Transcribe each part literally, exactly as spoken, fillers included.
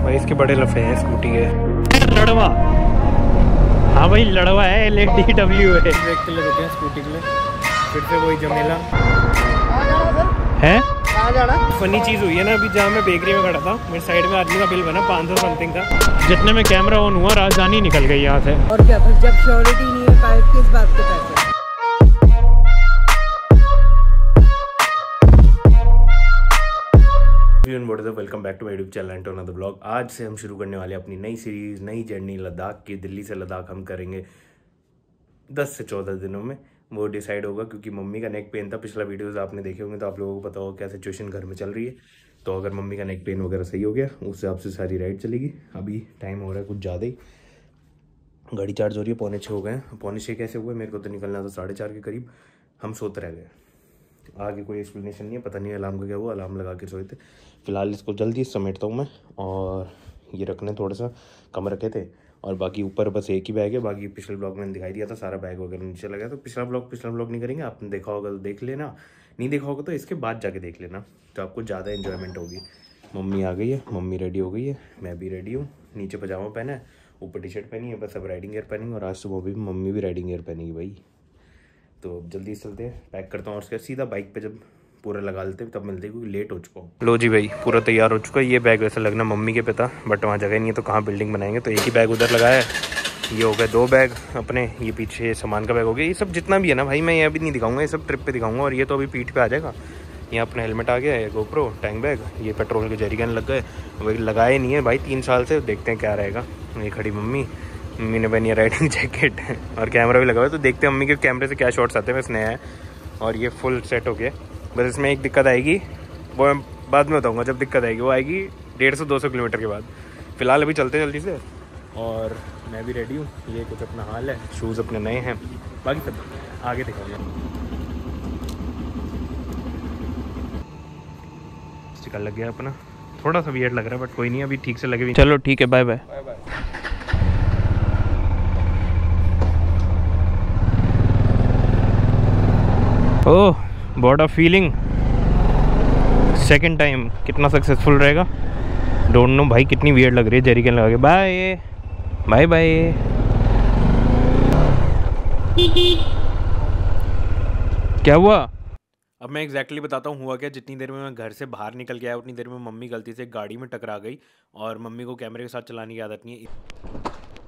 भाई इसके बड़े लफे हैं स्कूटी के। लड़वा, हाँ भाई लड़वा है, एल ए डी डब्ल्यू है। ब्रेक के लिए रुके हैं स्कूटी के लिए, फिर से वही जमेला है। कहाँ जाना? फनी चीज़ हुई है ना, अभी जहाँ मैं बेकरी में खड़ा था, मेरे साइड में आदमी का बिल बना पाँच सौ समथिंग का। जितने में कैमरा ऑन हुआ राजधानी निकल गई यहाँ से। और क्या, फिर जब श्योरिटी नहीं है पाइप किस बात के पैसे। Welcome back to my YouTube channel and to another blog. आज से हम शुरू करने वाले अपनी नई सीरीज, नई जर्नी लद्दाख की। दिल्ली से लद्दाख हम करेंगे दस से चौदह दिनों में, वो डिसाइड होगा क्योंकि मम्मी का नेक पेन था। पिछला वीडियोस आपने देखे होंगे तो आप लोगों को पता होगा क्या सिचुएशन घर में चल रही है। तो अगर मम्मी का नेक पेन वगैरह सही हो गया उस हिसाब से सारी राइड चलेगी। अभी टाइम हो रहा है कुछ ज़्यादा ही, गाड़ी चार्ज हो रही है, पौने छः हो गए हैं। पौने छः कैसे हुए, मेरे को तो निकलना था साढ़े चार के करीब, हम सोते रह गए। आगे कोई एक्सप्लेनेशन नहीं है, पता नहीं अलार्म का क्या हुआ, अलार्म लगा के सोए थे। फिलहाल इसको जल्दी समेटता हूँ मैं, और ये रखने थोड़ा सा कम रखे थे, और बाकी ऊपर बस एक ही बैग है। बाकी पिछले ब्लॉग में दिखाई दिया था सारा बैग वगैरह नीचे लगा, तो पिछला ब्लॉग पिछला ब्लॉग नहीं करेंगे। आपने देखा होगा तो देख लेना, नहीं देखा होगा तो इसके बाद जाके देख लेना, तो आपको ज़्यादा इन्जॉयमेंट होगी। मम्मी आ गई है, मम्मी रेडी हो गई है, मैं भी रेडी हूँ। नीचे पजामा पहना है, ऊपर टी शर्ट पहनी है, बस अब राइडिंग गियर पहनेंगे। और आज सुबह भी मम्मी भी राइडिंग गियर पहनेगी भाई। तो जल्दी चलते हैं, पैक करता हूँ और उसके सीधा बाइक पे जब पूरा लगा लेते हैं तब मिलते हैं, क्योंकि लेट हो चुका हूँ। लो जी भाई, पूरा तैयार हो चुका है। ये बैग वैसे लगना मम्मी के पे था, बट वहाँ जगह नहीं है तो कहाँ बिल्डिंग बनाएंगे, तो एक ही बैग उधर लगाया है। ये हो गए दो बैग अपने, ये पीछे सामान का बैग हो गया। ये सब जितना भी है ना भाई, मैं ये अभी नहीं दिखाऊंगा, ये सब ट्रिप पे दिखाऊंगा। और ये तो अभी पीठ पे आ जाएगा। यहाँ अपना हेलमेट आ गया है, गोप्रो, टैंक बैग, ये पेट्रोल के जरिगन लग गए, वही लगाए नहीं है भाई तीन साल से। देखते हैं क्या रहेगा। ये खड़ी मम्मी, मम्मी ने पहनी है राइडिंग जैकेट और कैमरा भी लगा हुआ है, तो देखते हैं मम्मी के कैमरे से क्या शॉट्स आते हैं। बस नया है और ये फुल सेट हो गया। बस इसमें एक दिक्कत आएगी, वो मैं बाद में बताऊंगा जब दिक्कत आएगी। वो आएगी डेढ़ सौ दो सौ किलोमीटर के बाद। फिलहाल अभी चलते जल्दी से, और मैं भी रेडी हूँ। ये कुछ अपना हाल है, शूज़ अपने नए हैं, बाकी सब आगे दिखाऊंगा। स्टिकर लग गया अपना, थोड़ा सा वियर्ड लग रहा है बट कोई नहीं, अभी ठीक से लगे भी। चलो ठीक है, bye bye. Oh what a feeling, second time कितना सक्सेसफुल रहेगा डोंट नो भाई। कितनी वियर्ड लग रही है जेरिकन लगा के। Bye bye bye. क्या हुआ? अब मैं एग्जैक्टली बताता हूँ हुआ क्या। जितनी देर में मैं घर से बाहर निकल के आया उतनी देर में मम्मी गलती से गाड़ी में टकरा गई, और मम्मी को कैमरे के साथ चलाने की आदत नहीं है।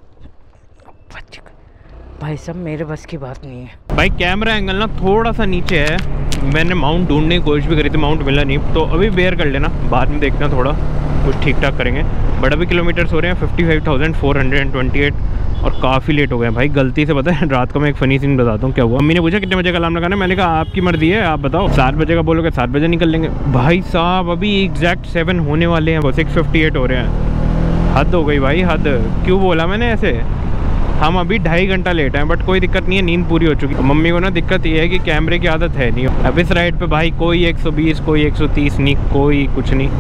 भाई सब मेरे बस की बात नहीं है भाई। कैमरा एंगल ना थोड़ा सा नीचे है, मैंने माउंट ढूंढने की कोशिश भी करी थी, माउंट मिला नहीं। तो अभी बेयर कर लेना, बाद में देखना, थोड़ा कुछ ठीक ठाक करेंगे। बट अभी किलोमीटर्स हो रहे हैं fifty five thousand four hundred twenty eight, और काफ़ी लेट हो गए भाई। गलती से पता है, रात को मैं एक फ़नी सीन बताता हूँ क्या हुआ। मम्मी ने पूछा कितने बजे का अलार्म लगाना, मैंने कहा आपकी मर्जी है, आप बताओ। सात बजे का बोलोगे सात बजे निकल लेंगे। भाई साहब अभी एग्जैक्ट सेवन होने वाले हैं, वो सिक्स फिफ्टी एट हो रहे हैं। हद हो गई भाई, हद। क्यों बोला मैंने ऐसे? हम अभी ढाई घंटा लेट हैं, बट कोई दिक्कत नहीं है, नींद पूरी हो चुकी है। मम्मी को ना दिक्कत ये है कि कैमरे की आदत है नहीं। अब इस राइड पे भाई कोई एक सौ बीस, कोई एक सौ तीस नहीं, कोई कुछ नहीं।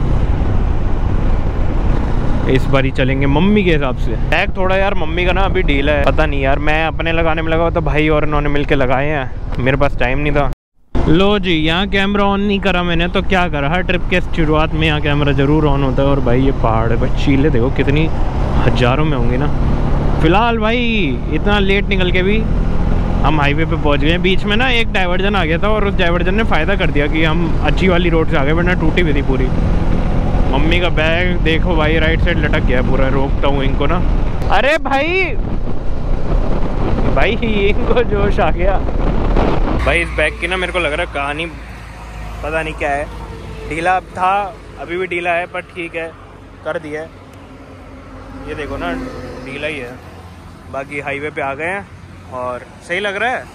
इस बार ही चलेंगे मम्मी के हिसाब से। बैग थोड़ा यार मम्मी का ना अभी ढीला है, पता नहीं यार। मैं अपने लगाने में लगा तो भाई और इन्होंने मिल के लगाए हैं, मेरे पास टाइम नहीं था। लो जी, यहाँ कैमरा ऑन नहीं करा मैंने तो क्या करा। हर ट्रिप के शुरुआत में यहाँ कैमरा ज़रूर ऑन होता है। और भाई ये पहाड़ है भाई, चीले देखो कितनी हज़ारों में होंगी ना। फिलहाल भाई इतना लेट निकल के भी हम हाईवे पे पहुंच गए। बीच में ना एक डाइवर्जन आ गया था, और उस डाइवर्जन ने फ़ायदा कर दिया कि हम अच्छी वाली रोड से आ गए, वरना टूटी हुई थी पूरी। मम्मी का बैग देखो भाई, राइट साइड लटक गया पूरा। रोकता हूँ इनको ना। अरे भाई भाई इनको जोश आ गया भाई। इस बैग की ना मेरे को लग रहा है कहानी पता नहीं क्या है। ढीला था, अभी भी ढीला है, पर ठीक है कर दिया है। ये देखो ना ढीला ही है। बाकी हाईवे पे आ गए हैं और सही लग रहा है।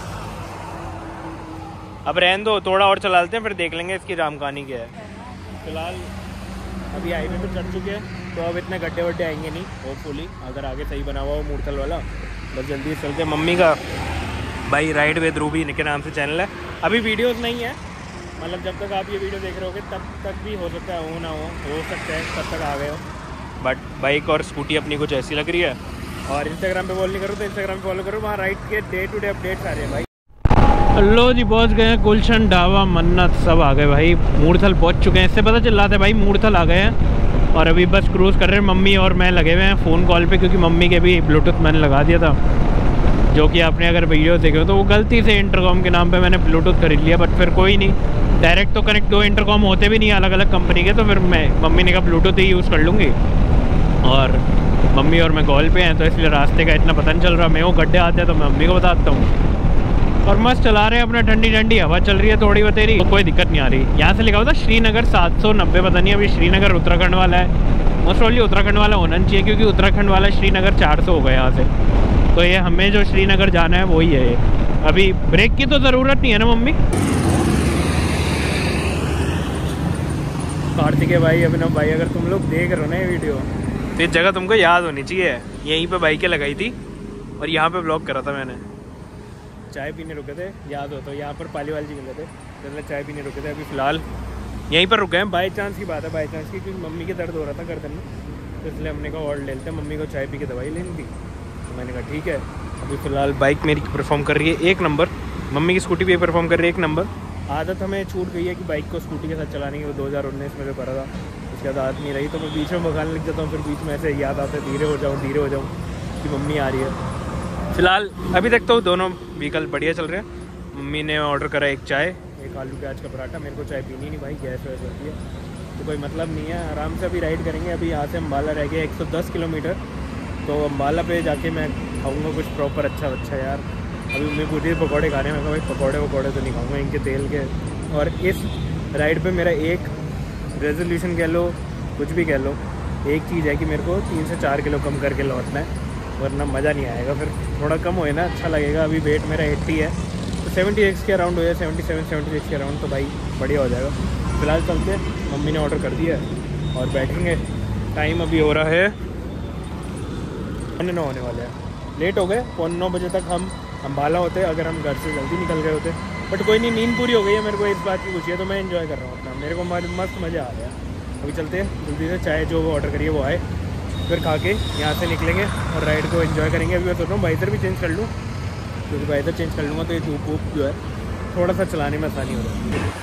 अब रहने दो, थोड़ा और चला लेते हैं, फिर देख लेंगे इसकी राम कहानी क्या है। फिलहाल अभी हाईवे पे चढ़ चुके हैं, तो अब इतने गड्ढे वड्ढे आएंगे नहीं होपफुली, अगर आगे सही बना हुआ हो मूर्थल वाला। बस जल्दी से चलते हैं। मम्मी का भाई राइड विद रूबी के नाम से चैनल है। अभी वीडियोस नहीं है, मतलब जब तक आप ये वीडियो देख रहे होगे तब तक भी हो सकता है हो ना हो हो सकता है तब तक आ गए हो। बट बाइक और स्कूटी अपनी कुछ ऐसी लग रही है। और इंस्टाग्राम पे फॉलो नहीं करो तो इंस्टाग्राम पे फॉलो करो, वहाँ राइड के डे टू डे अपडेट्स आ रहे हैं भाई। लो जी पहुँच गए हैं, गुलशन ढाबा, मन्नत सब आ गए भाई। मूर्थल पहुँच चुके हैं। इससे पता चल रहा था भाई मूर्थल आ गए हैं। और अभी बस क्रूज़ कर रहे हैं। मम्मी और मैं लगे हुए हैं फ़ोन कॉल पे, क्योंकि मम्मी के भी ब्लूटूथ मैंने लगा दिया था, जो कि आपने अगर वीडियो देखे हो तो वो गलती से इंटरकॉम के नाम पे मैंने ब्लूटूथ खरीद लिया। बट फिर कोई नहीं, डायरेक्ट तो कनेक्ट दो इंटरकॉम होते भी नहीं अलग अलग कंपनी के, तो फिर मैं मम्मी ने कहा ब्लूटूथ ही यूज़ कर लूँगी। और मम्मी और मैं कॉल पे हैं तो इसलिए रास्ते का इतना पता नहीं चल रहा। मैं वो गड्ढे आते हैं तो मैं मम्मी को बताता हूँ। और मस्त चला रहे हैं अपना, ठंडी ठंडी हवा चल रही है थोड़ी बतेरी, तो कोई दिक्कत नहीं आ रही। यहाँ से लिखा हुआ था श्रीनगर सात सौ नब्बे, पता नहीं अभी श्रीनगर उत्तराखंड वाला है। मोस्ट ऑफली उत्तराखंड वाला होना चाहिए, क्योंकि उत्तराखंड वाला श्रीनगर चार सौ हो गया यहाँ से। तो ये हमें जो श्रीनगर जाना है वही है ये। अभी ब्रेक की तो ज़रूरत नहीं है ना मम्मी? कार्तिकेय भाई, अभिनव भाई, अगर तुम लोग देख रहे हो ना ये वीडियो तो ये जगह तुमको याद होनी चाहिए। यहीं पे बाइकें लगाई थी और यहाँ पे ब्लॉग करा था मैंने। चाय पीने रुके थे, याद हो तो, यहाँ पर पालीवाल जी मिले थे, तो चाय पीने रुके थे। अभी फ़िलहाल यहीं पर रुके हैं। बाई चांस की बात है, बाई चांस की, क्योंकि मम्मी के दर्द हो रहा था गर्दन में, तो इसलिए हमने कहा और ले लेते हैं। मम्मी को चाय पी के दवाई लेनी थी, तो मैंने कहा ठीक है। अभी फ़िलहाल बाइक मेरी परफॉर्म कर रही है एक नंबर, मम्मी की स्कूटी भी परफॉर्म कर रही है एक नंबर। आदत हमें छूट गई है कि बाइक को स्कूटी के साथ चलाने की, वो दो हज़ार उन्नीस में जो करा था उसके बाद आदत नहीं रही, तो मैं बीच में भगाने लग जाता हूँ। फिर बीच में ऐसे याद आता है धीरे हो जाऊँ धीरे हो जाऊँ कि मम्मी आ रही है। फ़िलहाल अभी देखता हूँ दोनों व्हीकल बढ़िया चल रहे हैं। मम्मी ने ऑर्डर करा एक चाय, एक आलू प्याज का पराठा। मेरे को चाय पीनी नहीं भाई, गैस वैस होती है, तो कोई मतलब नहीं है। आराम से अभी राइड करेंगे। अभी यहाँ से अम्बाला रह गया एक सौ दस किलोमीटर, तो अम्बाला पे जाके मैं खाऊंगा कुछ प्रॉपर अच्छा अच्छा यार। अभी मम्मी पूछ रही पकौड़े खाने में, भाई पकौड़े वकौड़े तो नहीं खाऊंगा इनके तेल के। और इस राइड पे मेरा एक रेजोल्यूशन कह लो, कुछ भी कह लो, एक चीज़ है कि मेरे को तीन से चार किलो कम करके लौटना है, वरना मज़ा नहीं आएगा। फिर थोड़ा कम होए ना अच्छा लगेगा। अभी वेट मेरा एट्टी है, तो सेवेंटी सिक्स के अराउंड हो जाए, सेवेंटी सेवन सेवेंटी सिक्स के अराउंड, तो भाई बढ़िया हो जाएगा। फिलहाल चलते, मम्मी ने ऑर्डर कर दिया है और बैठेंगे। टाइम अभी हो रहा है पौने नौ होने वाले हैं, लेट हो गए। पौने नौ बजे तक हम अम्बाला होते अगर हम घर से जल्दी निकल गए होते, बट कोई नहीं, नींद पूरी हो गई है। मेरे को इस बात की खुशी है, तो मैं एंजॉय कर रहा हूँ अपना। मेरे को मस्त मज़ा आ रहा है। अभी चलते हैं जल्दी से, चाय जो वो ऑर्डर करिए वो आए, फिर खा के यहाँ से निकलेंगे और राइड को एंजॉय करेंगे। अभी मैं सोच रहा हूँ बाइज़र भी चेंज कर लूँ, क्योंकि बाइज़र चेंज कर लूँगा तो ये धूप वूप जो है थोड़ा सा चलाने में आसानी हो रही है।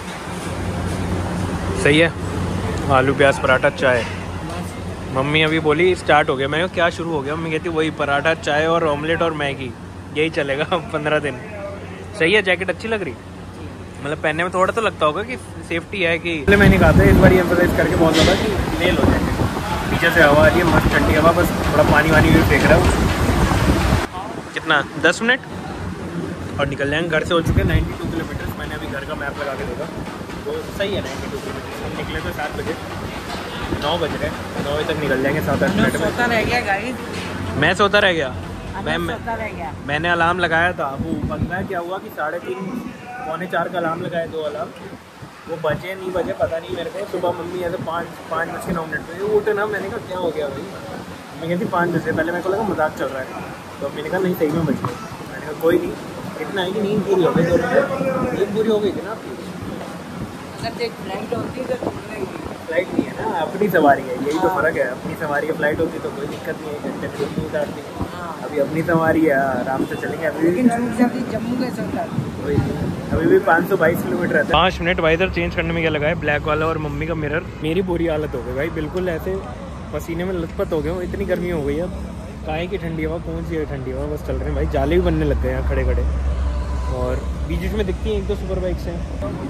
सही है, आलू प्याज पराठा चाय। मम्मी अभी बोली स्टार्ट हो गया, मैं क्या शुरू हो गया? मम्मी कहती वही पराठा चाय और ऑमलेट और मैगी, यही चलेगा पंद्रह दिन। सही है, जैकेट अच्छी लग रही, मतलब पहनने में थोड़ा तो लगता होगा कि सेफ्टी है कि। पहले मैंने कहा था इस बार एम्फसाइज करके बहुत ज़्यादा कि ले लो जैकेट। पीछे से हवा आ रही है, मस्त ठंडी हवा, बस थोड़ा पानी वानी भी फेंक रहा हूँ। कितना दस मिनट और निकल जाएंगे। घर से हो चुके हैं नाइन्टी टू किलोमीटर। मैंने अभी घर का मैप लगा के देखा तो सही है, नाइन्टी टू किलोमीटर। हम निकले तो सात बजे, नौ बज रहे, नौ बजे तक निकल जाएंगे, सात आठ मिनट में। सोता रह गया गाइस, मैं सोता रह गया। मैं सोता रह गया। मैंने अलार्म लगाया था, वो बंदा क्या हुआ कि साढ़े तीन पौने चार का अलार्म लगाया, दो अलार्म, वो बजे नहीं बजे पता नहीं मेरे को। सुबह मम्मी ऐसे पाँच पाँच बज के नौ मिनट में उठे ना, मैंने कहा क्या हो गया भाई? मम्मी कहती पाँच बजे, पहले मेरे को लगा मजाक चल रहा है, तो मैंने कहा नहीं सही में बज गए। मैंने कहा कोई नहीं, इतना है कि नींद पूरी हो गई, नींद पूरी हो गई थी ना आपकी। अगर एक फ्लाइट होती तो फ्लाइट नहीं है ना, अपनी सवारी है, यही तो फ़र्क है। अपनी सवारी की फ्लाइट होती तो कोई दिक्कत नहीं है, घंटे में नहीं उतारती। अभी अपनी सवारी है, आराम से चलेंगे। अभी जम्मू कैसे होता है? अभी भी पाँच सौ बाईस किलोमीटर है। पाँच मिनट वाइजर चेंज करने में क्या लगा है, ब्लैक वाला और मम्मी का मिरर। मेरी बुरी हालत हो गई भाई, बिल्कुल ऐसे पसीने में लथपथ हो गए हूँ, इतनी गर्मी हो गई है। अब काहे की ठंडी हवा, कौन सी है ठंडी हवा, बस चल रहे हैं भाई। जाले भी बनने लग गए हैं खड़े खड़े, और बीच बीच में दिखती हैं एक दो सुपर बाइक्स हैं।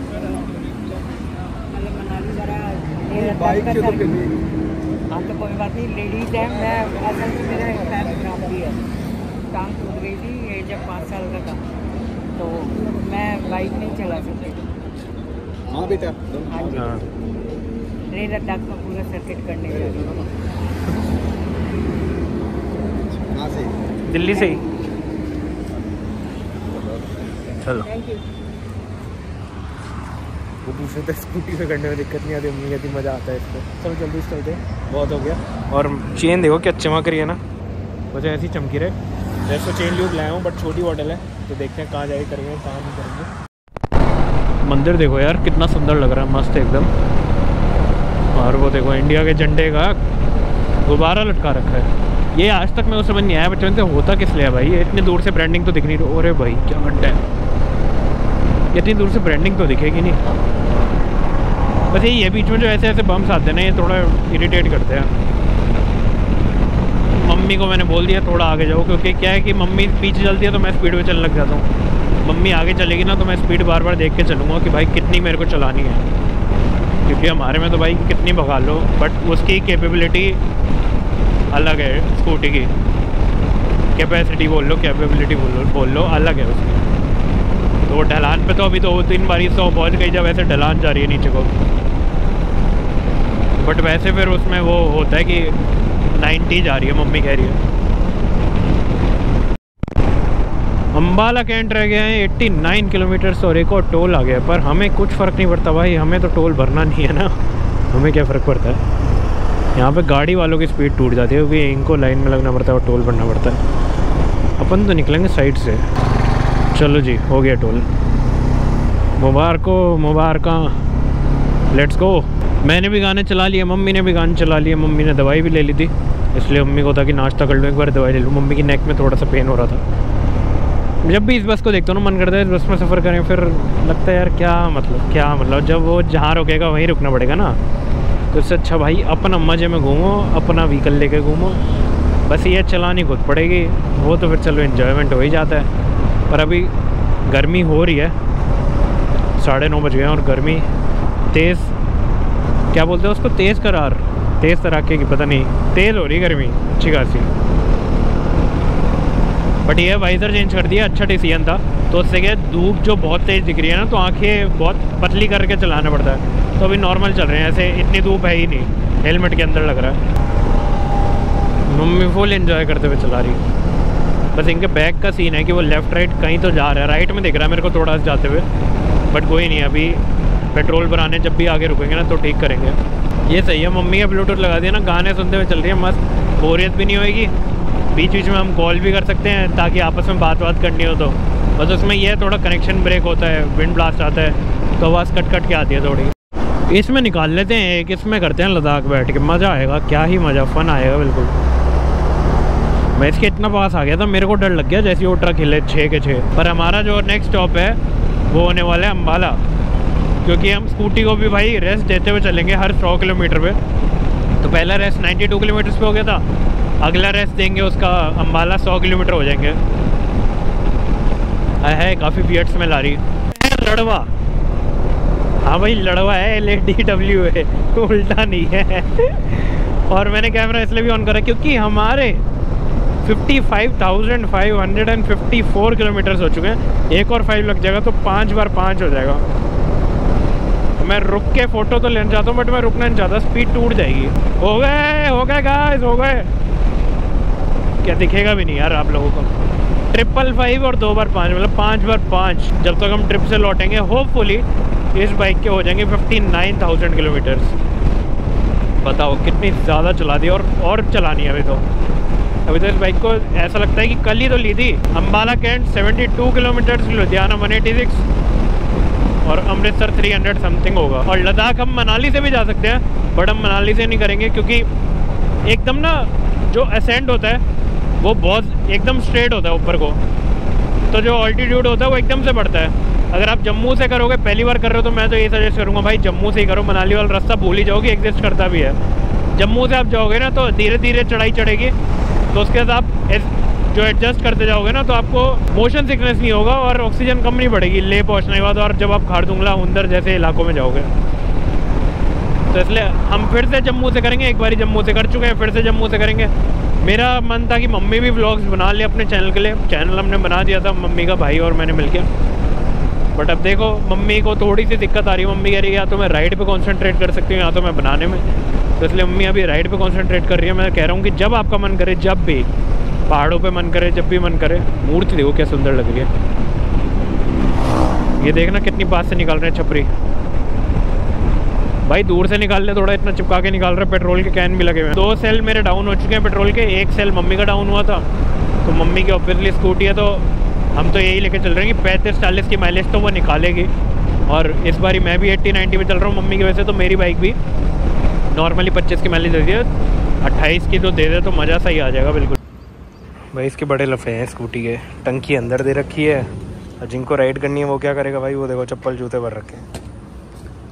बाइक के हाँ तो कोई बात नहीं, लेडीज है। मैं असल में मेरा एक पैर खराब भी है, टांग टूट गई थी ये जब पाँच साल का था, तो मैं बाइक नहीं चला सकती। हाँ बेटा, हाँ जी, लेह लद्दाख का पूरा सर्किट करने जा रही हूँ। कहाँ से? दिल्ली से ही। चलो, थैंक यू। वो पूछे थे स्कूटी पे करने में दिक्कत नहीं आती, मम्मी कहती मज़ा आता है इसको। चलो जल्दी से चलते, बहुत हो गया। और चेन देखो क्या चमक रही है ना, मुझे ऐसी चमकी रहे। वैसे चेन ल्यूब लाया हूँ बट छोटी बॉटल है, तो देखते हैं कहाँ जाके करेंगे कहाँ नहीं करेंगे। मंदिर देखो यार कितना सुंदर लग रहा है, मस्त एकदम। और वो देखो इंडिया के झंडे का गुब्बारा लटका रखा है। ये आज तक मैं उस समझ नहीं आया बच्चों से होता किस लिए है भाई। ये इतनी दूर से ब्रांडिंग तो दिख नहीं रही। अरे भाई क्या घंटा है, इतनी दूर से ब्रांडिंग तो दिखेगी नहीं। बस यही है, बीच में जो ऐसे ऐसे बम्स आते हैं ना, ये थोड़ा इरिटेट करते हैं। मम्मी को मैंने बोल दिया थोड़ा आगे जाओ, क्योंकि क्या है कि मम्मी पीछे चलती है तो मैं स्पीड में चलने लग जाता हूँ। मम्मी आगे चलेगी ना तो मैं स्पीड बार बार देख के चलूँगा कि भाई कितनी मेरे को चलानी है, क्योंकि हमारे में तो भाई कितनी भगा लो, बट उसकी कैपेबिलिटी अलग है। स्कूटी की कैपेसिटी बोल लो, कैपेबिलिटी बोल लो बोल लो अलग है उसकी। तो ढलान पे तो अभी तो तीन बारी सौ पहुँच गई जब ऐसे ढलान जा रही है नीचे को, बट वैसे फिर उसमें वो होता है कि नाइन्टी जा रही है, मम्मी कह रही है। अम्बाला कैंट रह गए हैं नवासी किलोमीटर और एक और टोल आ गया, पर हमें कुछ फ़र्क नहीं पड़ता भाई, हमें तो टोल भरना नहीं है ना, हमें क्या फ़र्क पड़ता है। यहाँ पे गाड़ी वालों की स्पीड टूट जाती है क्योंकि इनको लाइन में लगना पड़ता है और टोल भरना पड़ता है। अपन तो निकलेंगे साइड से। चलो जी, हो गया टोल। मुबारको Mubaraka, let's go. मैंने भी गाने चला लिए, मम्मी ने भी गाने चला लिए। मम्मी ने दवाई भी ले ली थी, इसलिए मम्मी को था कि नाश्ता कर लूँ एक बार, दवाई ले लूँ। मम्मी की नेक में थोड़ा सा पेन हो रहा था। जब भी इस बस को देखता हूँ ना मन करता है इस बस में सफ़र करें, फिर लगता है यार क्या मतलब क्या मतलब जब वो जहाँ रुकेगा वहीं रुकना पड़ेगा ना, तो इससे अच्छा भाई अपना मज़े में घूमो, अपना व्हीकल लेके घूमो। बस ये चलानी खुद पड़ेगी, वो तो फिर चलो इन्जॉयमेंट हो ही जाता है। पर अभी गर्मी हो रही है, साढ़े नौ बज गए हैं और गर्मी तेज़, क्या बोलते हैं उसको, तेज़ करार, तेज़ तराके की पता नहीं, तेज़ हो रही गर्मी अच्छी खासी। बट ये वाइज़र चेंज कर दिया, अच्छा डिसीजन था। तो उससे क्या धूप जो बहुत तेज़ दिख रही है ना, तो आंखें बहुत पतली करके चलाना पड़ता है। तो अभी नॉर्मल चल रहे हैं, ऐसे इतनी धूप है ही नहीं, हेलमेट के अंदर लग रहा है। मम्मी फुल एंजॉय करते हुए चला रही है। बस इनके बैक का सीन है कि वो लेफ़्ट राइट कहीं तो जा रहा है, राइट में दिख रहा है मेरे को थोड़ा सा जाते हुए, बट कोई नहीं, अभी पेट्रोल भराने जब भी आगे रुकेंगे ना तो ठीक करेंगे। ये सही है, मम्मी का ब्लूटूथ लगा दिया ना, गाने सुनते हुए चल रही है मस्त, बोरियत भी नहीं होएगी। बीच बीच में हम कॉल भी कर सकते हैं ताकि आपस में बात बात करनी हो तो। बस उसमें यह थोड़ा कनेक्शन ब्रेक होता है, विंड ब्लास्ट आता है तो आवाज़ कट कट के आती है थोड़ी। इसमें निकाल लेते हैं एक, इसमें करते हैं लद्दाख बैठ के, मज़ा आएगा, क्या ही मज़ा, फ़न आएगा बिल्कुल। मैं इसके इतना पास आ गया था, मेरे को डर लग गया जैसे वो ट्रक हिले छः के छः। पर हमारा जो नेक्स्ट स्टॉप है वो होने वाला है अम्बाला, क्योंकि हम स्कूटी को भी भाई रेस्ट देते हुए चलेंगे हर सौ किलोमीटर पे। तो पहला रेस्ट बानवे किलोमीटर पे हो गया था, अगला रेस्ट देंगे उसका अम्बाला सौ किलोमीटर हो जाएंगे। है काफ़ी वियर्ड स्मेल आ रही है। लड़वा, हाँ भाई लड़वा है, एल ए डी डब्ल्यू है, उल्टा नहीं है। और मैंने कैमरा इसलिए भी ऑन करा क्योंकि हमारे पचपन हज़ार पाँच सौ चौवन किलोमीटर्स हो चुके हैं। एक और फाइव लग जाएगा तो पाँच बार पाँच हो जाएगा। मैं रुक के फ़ोटो तो लेना चाहता हूँ बट मैं रुकना नहीं चाहता, स्पीड टूट जाएगी। हो गए हो गए गाइस, हो गए, क्या दिखेगा भी नहीं यार आप लोगों को। ट्रिपल फाइव और दो बार पाँच, मतलब पाँच बार पाँच। जब तक हम ट्रिप से लौटेंगे होपफुली इस बाइक के हो जाएंगे उनसठ हज़ार किलोमीटर्स। बताओ कितनी ज़्यादा चला दी, और और चलानी है अभी तो। अभी तो इस बाइक को ऐसा लगता है कि कल ही तो ली थी। अम्बाला कैंट बहत्तर किलोमीटर्स, लुधियाना एक सौ छियासी और अमृतसर तीन सौ समथिंग होगा। और लद्दाख हम मनाली से भी जा सकते हैं, बट हम मनाली से नहीं करेंगे क्योंकि एकदम ना जो असेंड होता है वो बहुत एकदम स्ट्रेट होता है ऊपर को, तो जो ऑल्टीट्यूड होता है वो एकदम से बढ़ता है। अगर आप जम्मू से करोगे, पहली बार कर रहे हो, तो मैं तो ये सजेस्ट करूँगा भाई जम्मू से ही करो। मनाली वाला रास्ता भूल ही जाओगे, एग्जिस्ट करता भी है। जम्मू से आप जाओगे ना तो धीरे धीरे चढ़ाई चढ़ेगी, तो उसके बाद आप जो एडजस्ट करते जाओगे ना तो आपको मोशन सिकनेस नहीं होगा और ऑक्सीजन कम नहीं बढ़ेगी ले पहुँचने के बाद। और जब आप खारदुंगला हुंदर जैसे इलाकों में जाओगे, तो इसलिए हम फिर से जम्मू से करेंगे। एक बार जम्मू से कर चुके हैं, फिर से जम्मू से करेंगे। मेरा मन था कि मम्मी भी व्लॉग्स बना ले अपने चैनल के लिए, चैनल हमने बना दिया था मम्मी का, भाई और मैंने मिलके। बट अब देखो मम्मी को थोड़ी सी दिक्कत आ रही है। मम्मी कह रही है या तो मैं राइड पे कंसंट्रेट कर सकती हूँ या तो मैं बनाने में, तो इसलिए मम्मी अभी राइड पे कंसंट्रेट कर रही है। मैं कह रहा हूँ कि जब आपका मन करे, जब भी पहाड़ों पे मन करे, जब भी मन करे। मूर्ति देखो क्या सुंदर लग रही है, ये देखना कितनी पास से निकाल रहे हैं छपरी भाई। दूर से निकाल ले, थोड़ा इतना चिपका के निकाल रहे हैं। पेट्रोल के कैन भी लगे हुए हैं। दो सेल मेरे डाउन हो चुके हैं पेट्रोल के, एक सेल मम्मी का डाउन हुआ था। तो मम्मी की ऑब्वियसली स्कूटी है, तो हम तो यही लेके चल रहे हैं कि पैंतीस चालीस की माइलेज तो वो निकालेगी। और इस बारी मैं भी अस्सी नब्बे पे चल रहा हूँ मम्मी की वजह से, तो मेरी बाइक भी नॉर्मली पच्चीस की माइलेज देती है। अट्ठाईस की तो दे दे तो मज़ा सही आ जाएगा बिल्कुल। भाई इसके बड़े लफे हैं स्कूटी के, टंकी अंदर दे रखी है और जिनको राइड करनी है वो क्या करेगा भाई, वो देखो चप्पल जूते भर रखे हैं।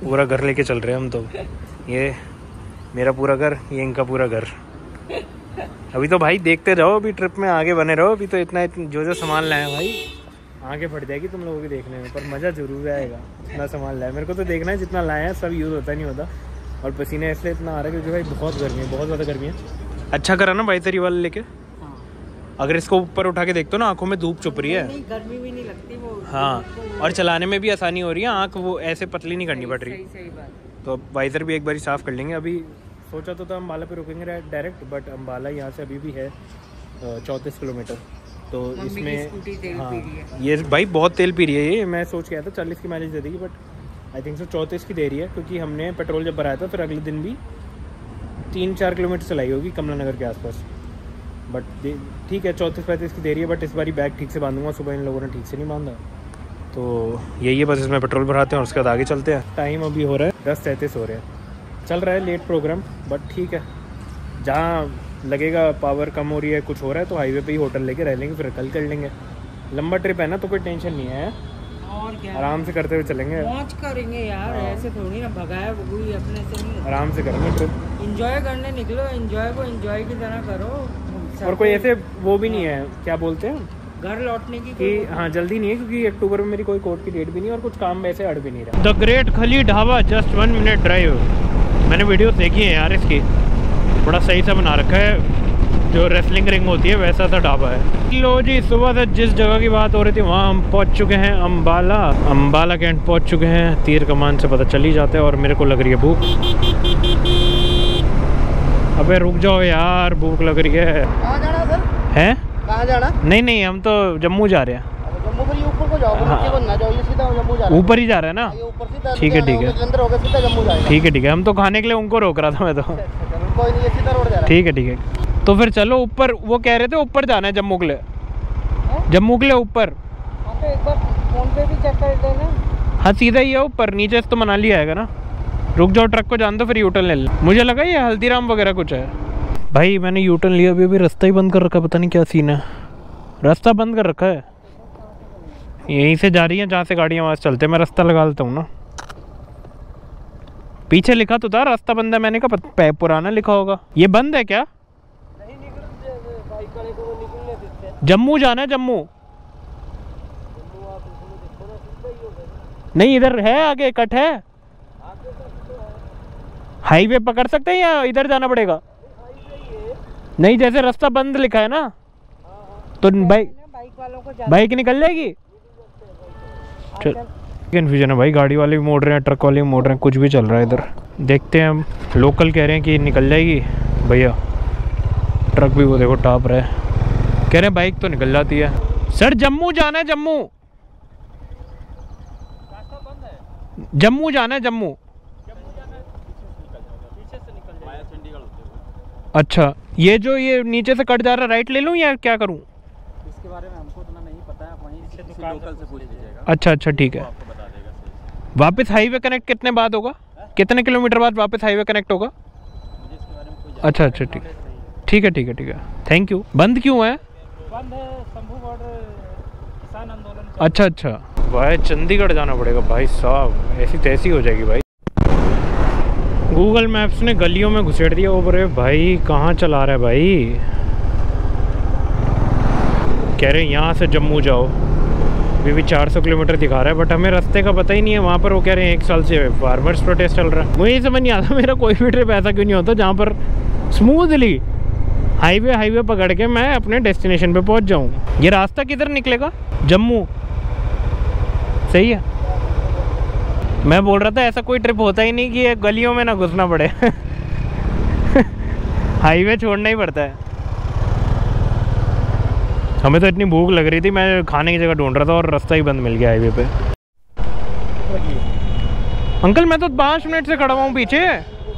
पूरा घर लेके चल रहे हैं हम तो। ये मेरा पूरा घर, ये इनका पूरा घर। अभी तो भाई देखते जाओ, अभी ट्रिप में आगे बने रहो। अभी तो इतना, इतना जो जो सामान लाए हैं भाई, आगे फट जाएगी तुम लोगों के देखने में, पर मज़ा जरूर आएगा। इतना सामान लाया मेरे को तो देखना है, जितना लाए हैं सब यूज़ होता नहीं होता। और पसीने इसलिए इतना आ रहा है क्योंकि भाई बहुत गर्मी है, बहुत ज़्यादा गर्मी है। अच्छा करा ना भाई तेरी वाले लेके। अगर इसको ऊपर उठा के देखते हो ना, आंखों में धूप चुप रही है। नहीं, गर्मी भी नहीं लगती वो। हाँ, और चलाने में भी आसानी हो रही है, आंख वो ऐसे पतली नहीं करनी पड़ रही। सही सही बात। तो वाइजर भी एक बार साफ़ कर लेंगे। अभी सोचा तो था अम्बाला पे रुकेंगे डायरेक्ट, बट अम्बाला यहाँ से अभी भी है चौंतीस किलोमीटर। तो इसमें हाँ, ये भाई बहुत तेल पी रही है ये। मैं सोच के आया था चालीस की माइलेज दे देगी, बट आई थिंक सो चौंतीस की दे रही है, क्योंकि हमने पेट्रोल जब भराया था फिर अगले दिन भी तीन चार किलोमीटर चलाई होगी कमला नगर के आसपास। बट ठीक है, चौंतीस पैंतीस की दे रही है। बट इस बारी बैग ठीक से बांधूंगा, सुबह इन लोगों ने ठीक से नहीं बांधा। तो यही है बस, इसमें पेट्रोल भराते हैं और उसके बाद आगे चलते हैं। टाइम अभी हो रहा है दस तैंतीस हो रहे हैं, चल रहा है लेट प्रोग्राम, बट ठीक है। जहाँ लगेगा पावर कम हो रही है, कुछ हो रहा है, तो हाईवे पे ही होटल लेके रह लेंगे, फिर कल कर लेंगे। लंबा ट्रिप है ना, तो कोई टेंशन नहीं है, और क्या, आराम से करते हुए चलेंगे। मौज करेंगे यार, ऐसे थोड़ी ना भगाया कोई अपने से नहीं। आराम से करेंगे ट्रिप, एंजॉय करने निकलो, एंजॉय को एंजॉय की तरह करो। और कोई ऐसे वो भी नहीं है, क्या बोलते हैं, घर लौटने की कि हाँ जल्दी नहीं है, क्योंकि अक्टूबर में मेरी कोई कोर्ट की डेट भी नहीं है और कुछ काम वैसे अड़ भी नहीं रहा। The great Khali dhaba, just one minute drive. मैंने वीडियो देखी है यार इसकी, बड़ा सही सा बना रखा है, जो रेसलिंग रिंग होती है वैसा सा ढाबा है। लो जी, सुबह से जिस जगह की बात हो रही थी वहाँ हम पहुँच चुके हैं, अम्बाला। अम्बाला कैंट पहुँच चुके हैं, तीर कमान से पता चल ही जाता है। और मेरे को लग रही है भूख। अबे रुक जाओ यार, भूख लग रही है। कहाँ जाना सर? हैं? कहाँ जाना? नहीं नहीं, हम तो जम्मू जा रहे हैं। जम्मू पर ऊपर को जाओ, नीचे को ना जाओ, ये सीधा जम्मू जा रहा है। ऊपर ही जा रहा है ना? ये ऊपर सीधा। ठीक है ठीक है, अंदर होगा सीधा जम्मू जाएगा। ठीक है ठीक है। हम तो खाने के लिए उनको रोक रहा था मैं तो। कोई नहीं, ये सीधा रोड जा रहा है। ठीक है ठीक है, तो फिर चलो ऊपर। वो कह रहे थे ऊपर जाना है जम्मू के लिए, जम्मू के लिए ऊपर। हाँ तो एक बार फोन पे भी चेक कर देना। हाँ सीधा ही है ऊपर, नीचे से तो मनाली आएगा ना। रुक जाओ, ट्रक को जान दो, फिर यूटर्न ले लो। मुझे लगा ये हल्दीराम वगैरह कुछ है। भाई मैंने यूटर्न लिया, अभी अभी रास्ता ही बंद कर रखा है, पता नहीं क्या सीन है। रास्ता बंद कर रखा है, यहीं से जा रही है जहाँ से गाड़ियाँ वहाँ से चलते। मैं रास्ता लगा लेता हूँ ना, पीछे लिखा तो था रास्ता बंद है। मैंने कहा पुराना लिखा होगा। ये बंद है क्या? जम्मू जाना है, जम्मू। नहीं इधर है, आगे कट है। हाईवे पकड़ सकते हैं या इधर जाना पड़ेगा? नहीं, जैसे रास्ता बंद लिखा है ना, तो बाइक बाइक वालों को बाइक निकल जाएगी। चल, कन्फ्यूजन है भाई, गाड़ी वाले भी मोड़ रहे हैं, ट्रक वाले भी मोड़ रहे हैं, कुछ भी चल रहा है इधर। देखते हैं हम। लोकल कह रहे हैं कि निकल जाएगी भैया, ट्रक भी वो देखो टाप रहा है। कह रहे हैं बाइक तो निकल जाती है। सर जम्मू जाना है, जम्मू जम्मू जाना है, जम्मू। अच्छा, ये जो ये नीचे से कट जा रहा है, राइट ले लूँ या क्या करूँ? इसके बारे में हमको उतना नहीं पता है, वहीं से लोकल से पूछ लीजिएगा। अच्छा अच्छा ठीक है। आपको बता देगा सही। वापस हाईवे कनेक्ट कितने बाद होगा, कितने किलोमीटर बाद वापस हाईवे कनेक्ट होगा? मुझे इसके बारे में कोई अच्छा अच्छा ठीक ठीक है ठीक है ठीक है, थैंक यू। बंद क्यों है? बंद है, शंभू बॉर्डर किसान आंदोलन। अच्छा अच्छा, भाई चंडीगढ़ जाना पड़ेगा भाई साहब, ऐसी तैसी हो जाएगी भाई। गूगल मैप्स ने गलियों में घुसेड़ दिया। ओ बरे भाई, कहाँ चला रहा है भाई? कह रहे हैं यहाँ से जम्मू जाओ, अभी भी चार सौ किलोमीटर दिखा रहा है, बट हमें रास्ते का पता ही नहीं है। वहाँ पर वो कह रहे हैं एक साल से फार्मर्स प्रोटेस्ट चल रहा है। मुझे समझ नहीं आता, मेरा कोई भी ट्रिप ऐसा क्यों नहीं होता जहाँ पर स्मूथली हाईवे हाईवे पकड़ के मैं अपने डेस्टिनेशन पे पहुँच जाऊँ। ये रास्ता किधर निकलेगा? जम्मू, सही है। मैं बोल रहा था ऐसा कोई ट्रिप होता ही नहीं कि ये गलियों में ना घुसना पड़े। हाईवे छोड़ना ही पड़ता है। हमें तो इतनी भूख लग रही थी, मैं खाने की जगह ढूंढ रहा था और रास्ता ही बंद मिल गया हाईवे पे। अंकल मैं तो पाँच मिनट से खड़ा हुआ हूँ पीछे।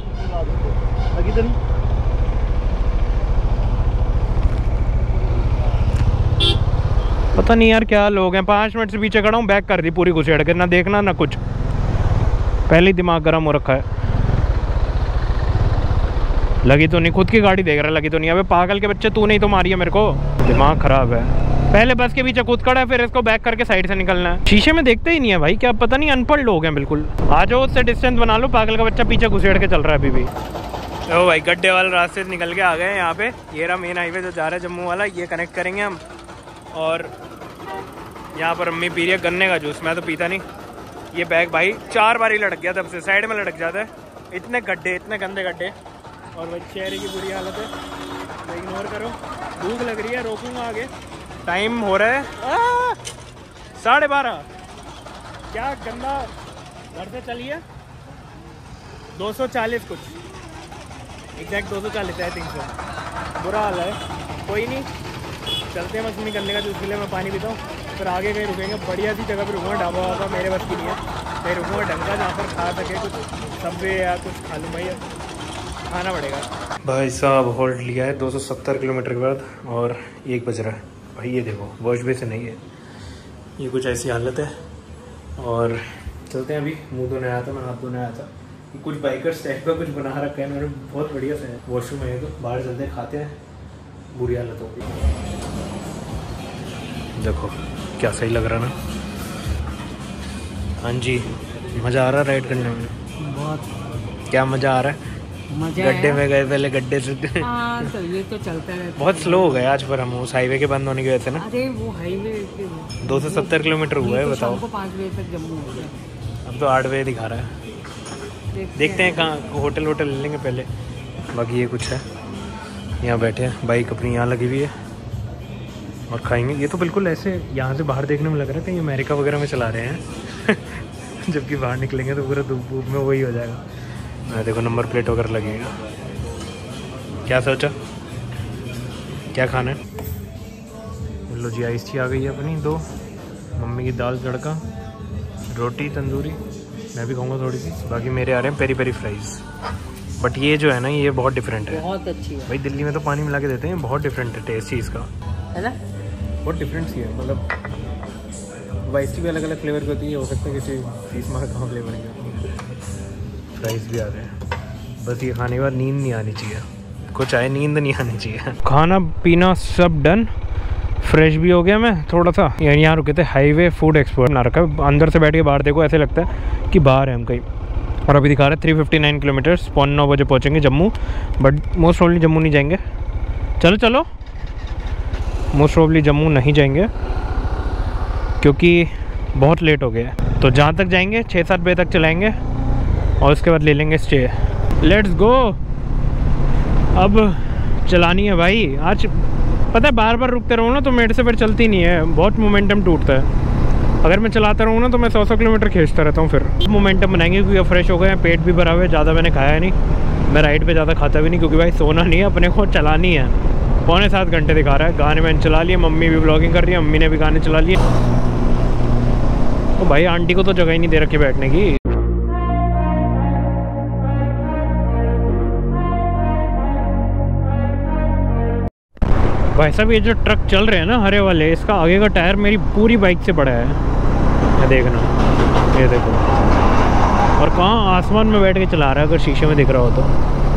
पता नहीं यार क्या लोग हैं, पाँच मिनट से पीछे खड़ा हूँ, बैक कर दी पूरी घुसेड़ के, ना देखना ना कुछ। पहले ही दिमाग गर्म हो रखा है। लगी तो नहीं, खुद की गाड़ी देख रहा है, लगी तो नहीं। अबे पागल के बच्चे, तू नहीं तो मारी है मेरे को, दिमाग खराब है। पहले बस के पीछे कूद खड़ा है, फिर इसको बैक करके साइड से निकलना है। शीशे में देखते ही नहीं है भाई, क्या पता नहीं अनपढ़ लोग हैं बिल्कुल। आ जाओ उससे डिस्टेंस बना लो, पागल का बच्चा पीछे घुसेड़ के चल रहा है अभी भी। ओ भाई गड्ढे वाले रास्ते से निकल के आ गए यहाँ पे। ये रहा मेन हाईवे जो जा रहा है जम्मू वाला, ये कनेक्ट करेंगे हम। और यहाँ पर अम्मी पी रही है गन्ने का जूस, मैं तो पीता नहीं। ये बैग भाई चार बार ही लटक गया, तब से साइड में लटक जाता है। इतने गड्ढे, इतने गंदे गड्ढे, और भाई चेहरे की बुरी हालत है, तो इग्नोर करो। भूख लग रही है, रोकूंगा आगे। टाइम हो रहा है साढ़े बारह। क्या गंदा, घर से चलिए दो सौ चालीस कुछ, एग्जैक्ट दो सौ चालीस है, तीन सौ। बुरा हाल है, कोई नहीं, चलते हैं। बस निकलने का जूस के लिए मैं पानी पीता हूँ, फिर आगे कहीं रुकेंगे। बढ़िया सी जगह पर रुकूँगा, ढाबा वाबा मेरे बस की नहीं है, कहीं रुकूँगा ढंग का जहाँ पर खा सके कुछ, सब्वे या कुछ खा लूँ। भाई खाना पड़ेगा। भाई साहब होल्ड लिया है दो सौ सत्तर किलोमीटर के बाद, और एक बज रहा है। भाई ये देखो वॉश बेसिन नहीं है, ये कुछ ऐसी हालत है। और चलते हैं, अभी मुँह धोने आया था मैं, हाथ धोने आया था। कुछ बाइकर्स टाइप का कुछ बना रखा है मैंने, बहुत बढ़िया से है। वॉशरूम है तो बाहर चलते हैं, खाते हैं। बुरी हालत होगी, देखो क्या सही लग रहा ना। हाँ जी, मज़ा आ रहा है राइड करने में, बहुत। क्या मज़ा आ रहा है? गड्ढे में गए पहले, गड्ढे से हाँ, तो ये तो चलता है। बहुत स्लो हो गए आज पर हम, उस हाईवे के बंद होने की वजह से ना। अरे वो हाईवे दो सौ सत्तर किलोमीटर हुआ है, बताओ। पाँच बजे तक जम्मू हो गया, अब तो आठ बजे दिखा रहा है। देखते हैं कहाँ होटल वोटल ले लेंगे पहले। बाकी ये कुछ है, यहाँ बैठे हैं, बाइक अपनी यहाँ लगी हुई है और खाएंगे। ये तो बिल्कुल ऐसे यहाँ से बाहर देखने में लग रहा है कहीं अमेरिका वगैरह में चला रहे हैं जबकि बाहर निकलेंगे तो पूरा धूप धूप में वही हो जाएगा। मैं देखो नंबर प्लेट वगैरह लगेगा। क्या सोचा, क्या खाना है? लो जी, आइस टी आ गई है अपनी दो, मम्मी की दाल तड़का, रोटी तंदूरी, मैं भी खाऊंगा थोड़ी सी। बाकी मेरे आ रहे हैं पेरी पेरी फ्राइज़। बट ये जो है ना, ये बहुत डिफरेंट है, बहुत अच्छी है भाई। दिल्ली में तो पानी मिला के देते हैं, बहुत डिफरेंट है टेस्ट ही इसका, है ना। बहुत डिफरेंट सी है, मतलब वाइस की भी अलग अलग फ्लेवर की होती है। हो सकता है किसी फीस मार का फ्लेवर की। फ्राइज़ भी आ रहे हैं। बस ये खाने के बाद नींद नहीं आनी चाहिए, कुछ आए नींद नहीं आनी चाहिए। खाना पीना सब डन, फ्रेश भी हो गया मैं थोड़ा सा। यहाँ यहाँ रुके थे, हाईवे फूड एक्सपर्ट ना रखा। अंदर से बैठ के बाहर देखो, ऐसे लगता है कि बाहर है हम कहीं। और अभी दिखा रहे हैं थ्री फिफ्टी नाइन किलोमीटर्स, पौन नौ बजे पहुँचेंगे Jammu. But most probably Jammu नहीं जाएंगे। चलो चलो, मोस्ट प्रोबेबली जम्मू नहीं जाएंगे क्योंकि बहुत लेट हो गया। तो जहाँ तक जाएंगे छः सात बजे तक चलाएँगे और उसके बाद ले लेंगे स्टे। Let's go. अब चलानी है भाई। आज पता है बार बार रुकते रहो ना तो मेरे से फिर चलती नहीं है, बहुत मोमेंटम टूटता है। अगर मैं चलाता रहूँ ना तो मैं सौ सौ किलोमीटर खींचता रहता हूँ। फिर मोमेंटम बनाएंगे क्योंकि अब फ्रेश हो गए हैं, पेट भी भरा हुआ है, ज़्यादा मैंने खाया है नहीं। मैं राइड पे ज़्यादा खाता भी नहीं क्योंकि भाई सोना नहीं है, अपने को चलानी है। पौने सात घंटे दिखा रहा है। गाने मैंने चला लिए, मम्मी भी ब्लॉगिंग कर रही है, मम्मी ने भी गाने चला लिए। तो भाई आंटी को तो जगह ही नहीं दे रखी बैठने की। भाई साहब ये जो ट्रक चल रहे हैं ना हरे वाले, इसका आगे का टायर मेरी पूरी बाइक से बड़ा है। ये देखना, ये देखो। और कहाँ आसमान में बैठ के चला रहा है, अगर शीशे में दिख रहा हो तो।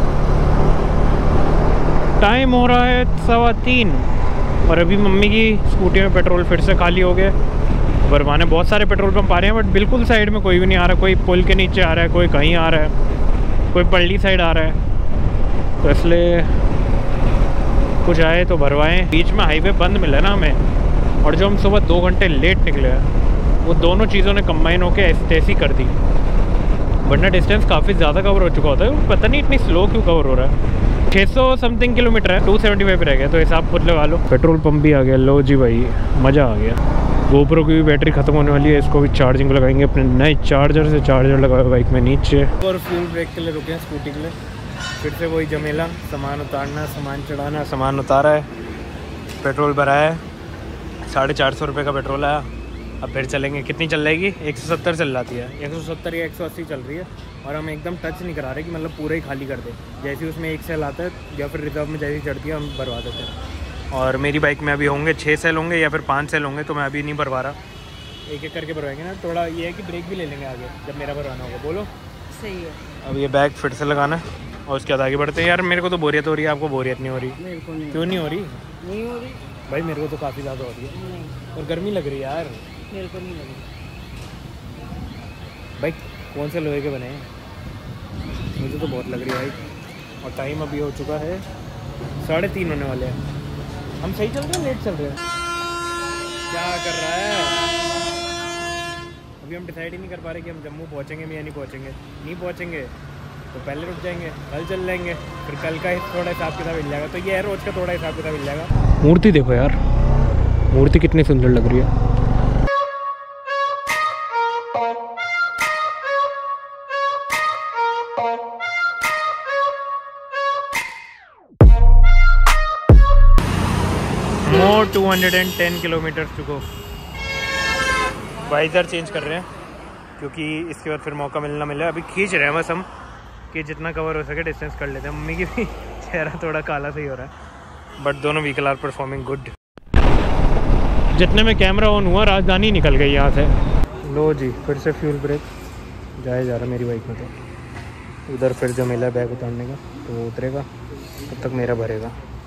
टाइम हो रहा है सवा तीन और अभी मम्मी की स्कूटी में पेट्रोल फिर से खाली हो गए। भरवाने बहुत सारे पेट्रोल पंप आ रहे हैं बट बिल्कुल साइड में कोई भी नहीं आ रहा। कोई पुल के नीचे आ रहा है, कोई कहीं आ रहा है, कोई पल्ली साइड आ रहा है। तो इसलिए कुछ आए तो भरवाएं। बीच में हाईवे बंद मिला ना हमें, और जो हम सुबह दो घंटे लेट निकले हैं वो दोनों चीज़ों ने कंबाइन होकर ऐसी तैसी कर दी, वरना डिस्टेंस काफ़ी ज़्यादा कवर हो चुका होता है। पता नहीं इतनी स्लो क्यों कवर हो रहा है। छः सौ समथिंग किलोमीटर है, टू सेवेंटी फाइव रह गया, तो हिसाब खुद लगा लो। पेट्रोल पंप भी आ गया। लो जी भाई, मज़ा आ गया। गोप्रो की भी बैटरी ख़त्म होने वाली है, इसको भी चार्जिंग लगाएंगे अपने नए चार्जर से। चार्जर लगा बाइक में नीचे। और फ्यूल ब्रेक के लिए रुके हैं स्कूटी के लिए। फिर से वही जमेला, सामान उतारना, सामान चढ़ाना। सामान उतारा है, पेट्रोल भरा है, साढ़े चार सौ रुपये का पेट्रोल आया। अब फिर चलेंगे। कितनी चल जाएगी? एक सौ सत्तर चल जाती है, एक सौ सत्तर या एक सौ अस्सी चल रही है। और हम एकदम टच नहीं करा रहे कि मतलब पूरा ही खाली कर दे। जैसे उसमें एक सेल आता है या फिर रिजर्व में जैसी चढ़ती है हम भरवा देते हैं। और मेरी बाइक में अभी होंगे छः सेल होंगे या फिर पाँच सेल होंगे, तो मैं अभी नहीं भरवा रहा, एक एक करके भरवाएंगे ना। थोड़ा ये है कि ब्रेक भी ले लेंगे आगे जब मेरा भरवाना होगा। बोलो सही है। अब ये बैग फिर से लगाना है। और उसके बाद आगे बढ़ते हैं। यार मेरे को तो बोरियत हो रही है, आपको बोरियत नहीं हो रही? मेरे को नहीं क्यों नहीं हो रही? नहीं हो रही। भाई मेरे को तो काफ़ी ज़्यादा हो रही है नहीं, और गर्मी लग रही है यार। मेरे को नहीं लगी। भाई कौन से लोहे के बने हैं? मुझे तो बहुत लग रही है भाई। और टाइम अभी हो चुका है साढ़े तीन होने वाले हैं। हम सही चल रहे हैं, लेट चल रहे हैं? क्या कर रहा है? अभी हम डिसाइड ही नहीं कर पा रहे कि हम जम्मू पहुंचेंगे भी या नहीं पहुंचेंगे। नहीं पहुंचेंगे तो पहले रुक जाएंगे, कल चल लेंगे, फिर कल का थोड़ा हिसाब किताब मिल जाएगा। तो ये है रोज़ का थोड़ा हिसाब किताब मिल जाएगा। मूर्ति देखो यार, मूर्ति कितनी सुंदर लग रही है। More two hundred ten kilometres to go. Visor change कर रहे हैं क्योंकि इसके बाद फिर मौका मिलना मिले। अभी खींच रहे हैं बस हम कि जितना कवर हो सके डिस्टेंस कर लेते हैं। मम्मी की भी चेहरा थोड़ा काला सही हो रहा है, बट दोनों व्हीकल आर परफॉर्मिंग गुड। जितने में कैमरा ऑन हुआ राजधानी निकल गई यहाँ से। लो जी, फिर से फ्यूल ब्रेक जाया जा रहा मेरी बाइक में। तो उधर फिर जो मिला बैग उतारने का तो वो उतरेगा, तब तक मेरा भरेगा।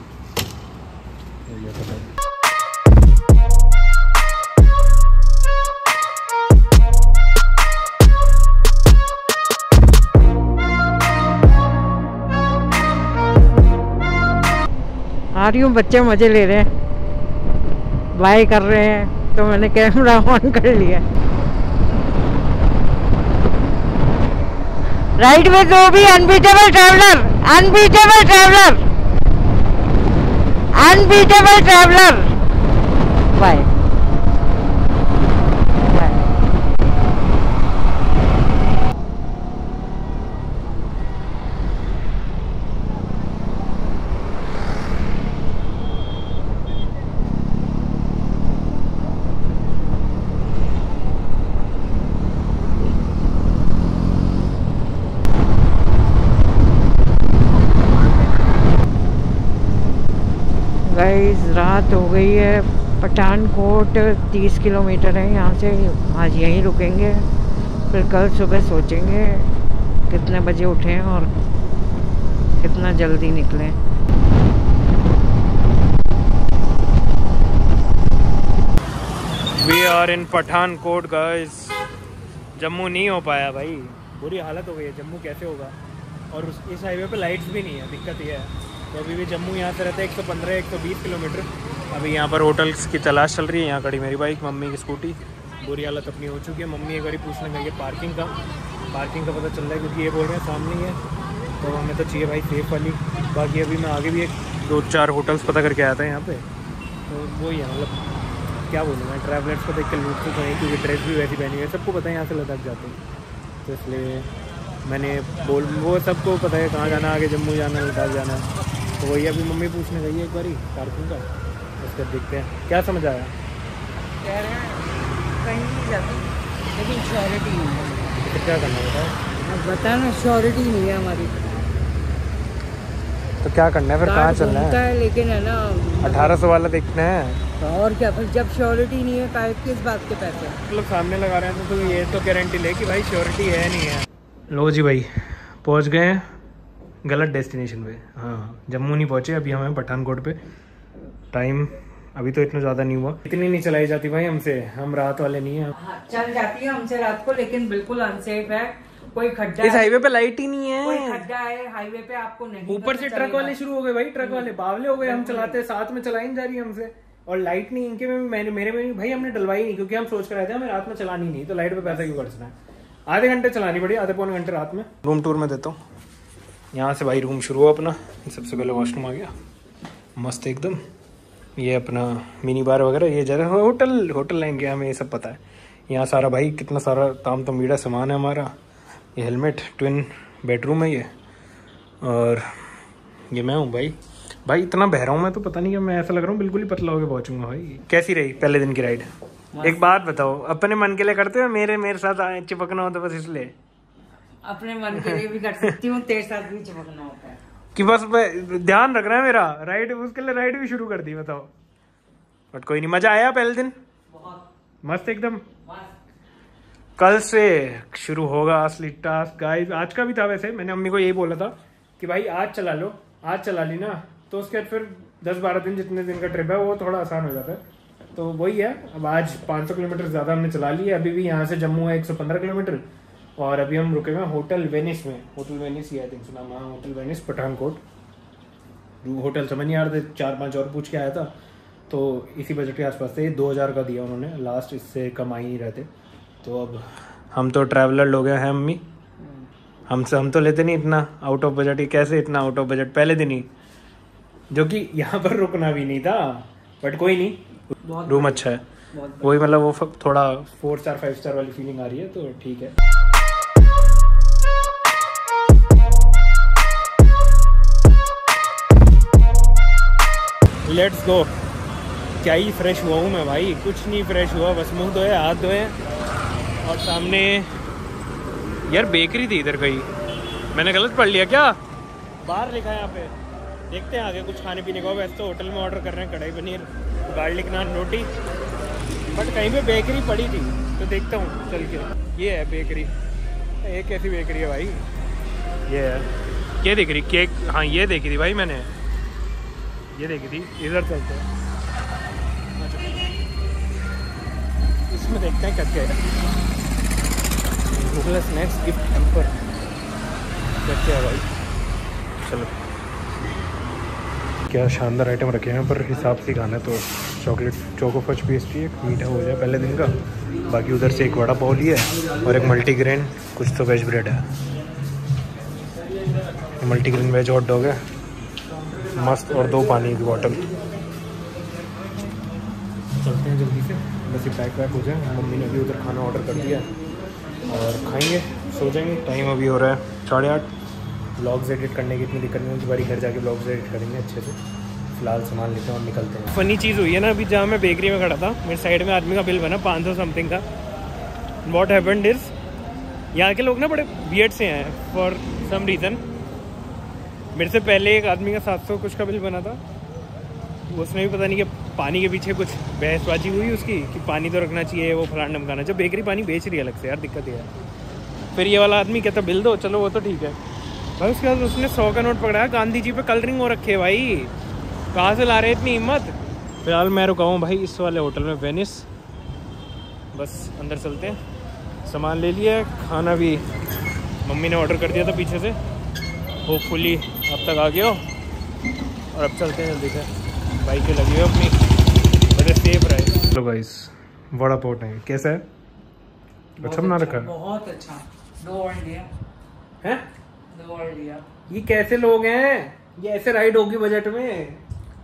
आ रही हूँ, बच्चे मजे ले रहे हैं, बाय कर रहे हैं, तो मैंने कैमरा ऑन कर लिया। राइट में जो भी unbeatable traveller, unbeatable traveller, unbeatable traveller, bye. Guys रात हो गई है। पठानकोट तीस किलोमीटर है यहाँ से। आज यहीं रुकेंगे, फिर कल सुबह सोचेंगे कितने बजे उठें और कितना जल्दी निकलें। We are in Pathankot guys. Jammu नहीं हो पाया भाई, बुरी हालत हो गई है। जम्मू कैसे होगा? और उस इस हाईवे पे लाइट्स भी नहीं है, दिक्कत ये है। तो अभी भी जम्मू यहाँ से रहता है एक सौ पंद्रह एक सौ बीस किलोमीटर। अभी यहाँ पर होटल्स की तलाश चल रही है। यहाँ खड़ी मेरी बाइक, मम्मी की स्कूटी। बुरी हालत अपनी हो चुकी है। मम्मी एक बार पूछने गई है पार्किंग का, पार्किंग का पता चल रहा है क्योंकि ये बोल रहे हैं सामने ही है, तो हमें तो चाहिए भाई सेफ वाली। बाकी अभी मैं आगे भी एक दो चार होटल्स पता करके आया था यहाँ पे, तो वही है। मतलब क्या बोलूँ मैं, ट्रैवलर्स को देख कर लूट तो नहीं, क्योंकि ड्रेस भी वैसी पहनी हुई है। सबको पता है यहाँ से लद्दाख जाते हैं, तो इसलिए मैंने बोल वो सबको पता है कहाँ जाना, आगे जम्मू जाना, लद्दाख जाना। तो वही अभी मम्मी पूछने गई है एक बारी पार्किंग का, उसके देखते हैं क्या समझ आया। कह रहे हैं कहीं नहीं जाती, लेकिन श्योरिटी नहीं है। तो क्या करना बताओ? अब बता ना, श्योरिटी नहीं है हमारी। तो क्या करना है फिर, कहाँ चलना है? है लेकिन है ना, अठारह सौ वाला देखना है। और क्या, फिर जब श्योरिटी नहीं है काय किस बात के पैसे? मतलब सामने लगा रहे हैं तो, तो ये तो गारंटी ले कि भाई श्योरिटी है नहीं है। लो जी भाई, पहुँच गए हैं गलत डेस्टिनेशन पे। हाँ, जम्मू नहीं पहुँचे, अभी हमें पठानकोट पे। टाइम अभी तो इतना ज़्यादा नहीं हुआ, इतनी नहीं चलाई जाती भाई हमसे, हम रात वाले नहीं हैं। हाँ, चल जाती है हमसे रात को, लेकिन बिल्कुल अनसेफ है। कोई खड्डा, इस हाईवे पे लाइट ही नहीं कोई है। खड्डा है हाईवे पे, आपको नहीं ऊपर पता से ट्रक चलेगा। वाले शुरू हो गए भाई, ट्रक वाले बावले हो गए। हम चलाते साथ में चलाई नहीं जा रही हमसे, और लाइट नहीं इनके में, मैंने मेरे में भाई हमने डलवाई नहीं, क्योंकि हम सोच कर आए थे हमें रात में चलानी नहीं, तो लाइट पे पैसा क्यों खर्चना है। आधे घंटे चलानी पड़ी, आधे पौने घंटे रात में। रूम टूर में देता हूँ यहाँ से भाई। रूम शुरू हो अपना, सबसे पहले वॉशरूम आ गया मस्त एकदम। ये अपना मिनी बार वगैरह, ये जगह होटल होटल लाइन गया, हमें ये सब पता है। यहाँ सारा भाई कितना सारा ताम तमीड़ा सामान है हमारा। ये हेलमेट, ट्विन बेडरूम है ये, और ये मैं हूँ भाई। भाई इतना बह रहा हूँ मैं तो, पता नहीं क्या, मैं ऐसा लग रहा हूँ बिल्कुल ही पतला होकर पहुँचूंगा भाई। कैसी रही पहले दिन की राइड? एक बात बताओ, अपने मन के लिए करते हो, मेरे मेरे साथ चिपकना होता बस इसलिए? अपने मन के लिए भी कर सकती हूँ, तेरे साथ भी चिपकना होता है कि बस ध्यान रखना है मेरा। राइड, उसके लिए राइड भी शुरू कर दी, बताओ। बट कोई नहीं, मजा आया पहले दिन, बहुत मस्त एकदम। मस्त। कल से शुरू होगा असली टास्क गाइस। आज का भी था वैसे, मैंने अम्मी को यही बोला था कि भाई आज चला लो, आज चला ली ना तो उसके बाद फिर दस बारह दिन जितने दिन का ट्रिप है वो थोड़ा आसान हो जाता है। तो वही है, अब आज पाँच सौ किलोमीटर ज़्यादा हमने चला लिया। अभी भी यहाँ से जम्मू है एक सौ पंद्रह किलोमीटर और अभी हम रुके हुए हैं होटल वेनिस में। होटल वेनिस ही आई थिंक सुना, हाँ होटल वेनिस पठानकोट। होटल समझ नहीं आ रहा था, चार पांच और पूछ के आया था तो इसी बजट के आसपास थे। दो हज़ार का दिया उन्होंने लास्ट, इससे कम आ ही नहीं रहते। तो अब हम तो ट्रैवलर लोग हैं मम्मी, हमसे हम तो लेते नहीं इतना आउट ऑफ बजट ही। कैसे इतना आउट ऑफ बजट पहले दिन ही, जो कि यहाँ पर रुकना भी नहीं था, बट कोई नहीं, रूम अच्छा है। वही मतलब वो थोड़ा फोर स्टार फाइव स्टार वाली फीलिंग आ रही है तो ठीक है। Let's go. क्या ही फ्रेश हुआ हूँ मैं भाई, कुछ नहीं फ्रेश हुआ, बस मुंह धोए हाथ धोए और सामने यार बेकरी थी इधर कहीं, मैंने गलत पढ़ लिया क्या? बाहर लिखा है यहाँ पे, देखते हैं आगे कुछ खाने पीने का। वैसे तो होटल में ऑर्डर कर रहे हैं कढ़ाई पनीर, गार्लिक नान, रोटी, बट कहीं पे बेकरी पड़ी थी तो देखता हूँ चल के। ये है बेकरी, ये कैसी बेकरी है भाई? ये है, ये देख रही केक, हाँ ये देखी थी भाई मैंने, ये देखी थी। इधर चलते हैं, इसमें देखते हैं क्या क्या है। गूगल स्नैक्स गिफ्ट हैम्पर, क्या क्या है भाई? चलो, क्या शानदार आइटम रखे हैं पर हिसाब से खाना है। तो चॉकलेट चोको फज पेस्ट्री, एक मीठा हो जाए पहले दिन का। बाकी उधर से एक वड़ा पाव लिया है और एक मल्टीग्रेन कुछ तो वेज ब्रेड है। मल्टीग्रेन वेज हॉट डॉग है मस्त, और दो पानी की बॉटल। चलते हैं जल्दी से, बस ये पैक वैक हो जाए। मम्मी ने भी उधर खाना ऑर्डर कर दिया और खाएंगे, सो जाएंगे। टाइम अभी हो रहा है साढ़े आठ। ब्लॉग्स एडिट करने की इतनी दिक्कत नहीं होती, बारी घर जाके ब्लॉग्स एडिट करेंगे अच्छे से। फिलहाल सामान लेते हैं और निकलते हैं। फनी चीज़ हुई है ना, अभी जहाँ मैं बेकरी में खड़ा था, मेरे साइड में आदमी का बिल बना पाँच सौ समथिंग का। वॉट हैपेंड इज, यहाँ के लोग ना बड़े वियर्ड से हैं फॉर सम रीज़न। मेरे से पहले एक आदमी का सात सौ कुछ का बिल बना था, उसने भी पता नहीं कि पानी के पीछे कुछ बहसबाजी हुई उसकी कि पानी तो रखना चाहिए, वो फलाना ढमकाना। जब बेकरी पानी बेच रही है अलग से यार, दिक्कत ये है। फिर ये वाला आदमी कहता बिल दो, चलो वो तो ठीक है भाई। उसके बाद उसने सौ का नोट पकड़ाया, गांधी जी पे कलरिंग हो रखे है भाई, कहाँ से ला रहे इतनी हिम्मत। फिलहाल मैं रुका हूँ भाई इस वाले होटल में वेनिस, बस अंदर चलते हैं। सामान ले लिया, खाना भी मम्मी ने ऑर्डर कर दिया था पीछे से, होपफुली अब तक आ गया हो। और अब चलते हैं जल्दी से, बाइकें लगी हो अपनी, बड़े सेफ रहे। चलो गाइस, वड़ा पाव टाइम। कैसा है? अच्छा बना रखा है, बहुत अच्छा। दो और लिया है, दो और लिया। ये कैसे लोग हैं, ये ऐसे राइड होगी बजट में?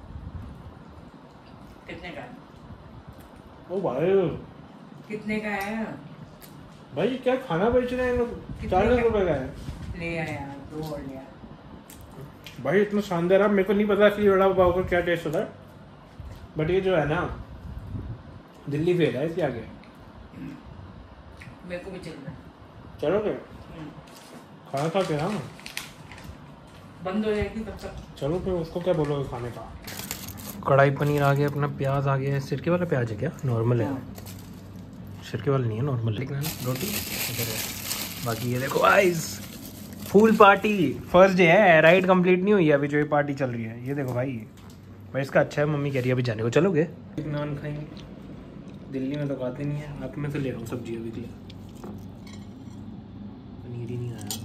कितने का? ओ भाई कितने का है भाई, क्या खाना बेच रहे हैं लोग? चालीस रुपए का है। ले आया यार, दो और लिया भाई इतना शानदार है, मेरे को नहीं पता कि वड़ा पाव का क्या टेस्ट होता है, बट ये जो है ना दिल्ली फेल है इसके आगे। मेरे को भी चलना। चलोगे? खाना खा के ना बंद हो जाएगी तब तक। चलो फिर उसको क्या बोलोगे खाने का। कढ़ाई पनीर आ गया अपना, प्याज आ गया है। सिरके वाला प्याज है क्या? नॉर्मल है, सिरके वाला नहीं है, नॉर्मल है। रोटी इधर है। बाकी ये देखो guys, full party. First day है, राइड कंप्लीट नहीं हुई है अभी, जो ये पार्टी चल रही है। ये देखो भाई, भाई इसका अच्छा है। मम्मी कह रही है अभी जाने को, चलोगे? नान खाएंगे, दिल्ली में तो खाते नहीं है। आप में तो ले रहा हूँ सब्जी अभी के लिए, पनीर ही नहीं आया।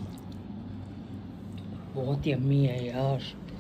बहुत यम्मी है यार,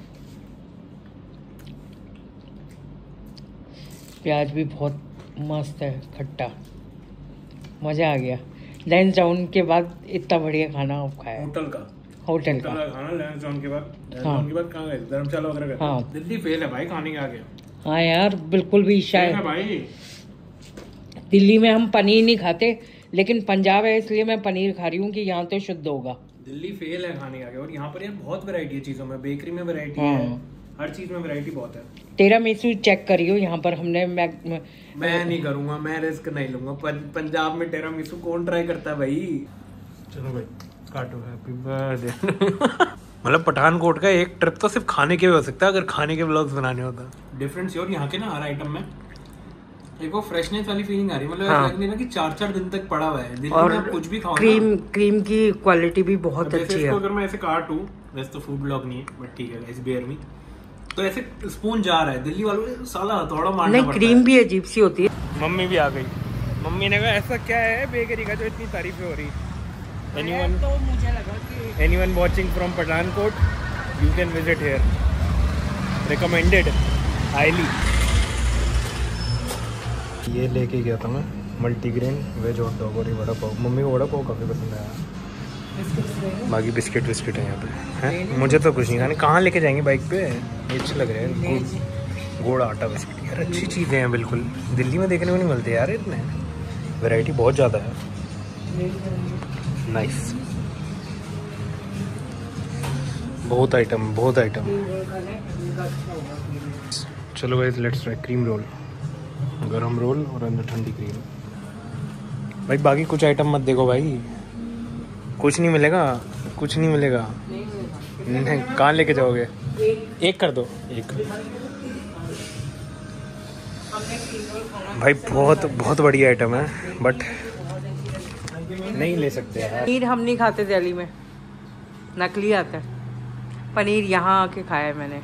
प्याज भी बहुत मस्त है, खट्टा, मज़ा आ गया। लैंस डाउन के बाद इतना बढ़िया खाना आप खाया। होटल का होटल का खाना लैंस डाउन के बाद। लैंस हाँ। डाउन के बाद कहाँ गए? धर्मशाला वगैरह गए? हाँ। दिल्ली फेल है भाई खाने के आगे। हाँ यार, बिल्कुल भी शायद भाई दिल्ली में हम पनीर नहीं खाते, लेकिन पंजाब है इसलिए मैं पनीर खा रही हूँ कि यहाँ तो शुद्ध होगा। दिल्ली फेल है खाने के आगे। और यहाँ पर यार बहुत वैरायटी है चीज़ों में, बेकरी में वैरायटी हाँ। है, हर चीज़ में वैरायटी बहुत है। तेरा मेसू चेक करियो, यहाँ पर हमने मैं, मैं, मैं नहीं करूँगा, मैं रिस्क नहीं लूंगा। पंजाब में टेरा मिसू कौन ट्राई करता है भाई? चलो भाई काटो, हैप्पी बर्थडे। मतलब पठानकोट का एक ट्रिप तो सिर्फ खाने के भी हो सकता है, अगर खाने के व्लॉग्स बनाने होता। डिफरेंस और यहाँ के ना हर आइटम में एक वो फ्रेशनेस वाली फीलिंग आ रही है। मतलब हाँ। ऐसा नहीं ना कि चार चार दिन तक पड़ा हुआ है। दिल्ली और में आप कुछ भी खाओ क्रीम ना, क्रीम की क्वालिटी भी बहुत अच्छी है। इसको अगर मैं ऐसे काटूं वैसे तो फूड ब्लॉग नहीं है बट ठीक है गाइस, बेयर मी। तो ऐसे स्पून जा रहा है दिल्ली वालों ने साला थोड़ा मारना नहीं, पड़ता क्रीम भी अजीब सी होती है। है। मम्मी भी आ गई। मम्मी ने कहा ऐसा क्या है बेकरी का जो इतनी तारीफें हो रही। एनीवन तो मुझे लगा कि anyone watching from Pathankot you can visit here, recommended highly. ये लेके गया था मैं मल्टीग्रेन वेज हॉट डॉग और ये वड़ा पाव। मम्मी को वड़ा पाव काफ़ी पसंद आया। बाकी बिस्किट विस्किट है यहाँ पे हैं। मुझे तो कुछ नहीं खाने। कहाँ लेके जाएंगे बाइक पे? ये अच्छे लग रहे हैं गुड़ गुड़ आटा बिस्किट यार, अच्छी चीज़ें हैं बिल्कुल। दिल्ली में देखने को नहीं मिलते यार इतने, वैरायटी बहुत ज़्यादा है। नाइस, बहुत आइटम बहुत आइटम। चलो guys let's try cream roll, गरम रोल और अंदर ठंडी क्रीम। भाई बाकी कुछ आइटम मत देखो भाई, कुछ नहीं मिलेगा, कुछ नहीं मिलेगा। नहीं, कहाँ लेके जाओगे? एक कर दो एक। भाई बहुत बहुत बढ़िया आइटम है बट नहीं ले सकते यार। पनीर हम नहीं खाते दिल्ली में, नकली आता है पनीर। यहाँ आके खाया है मैंने,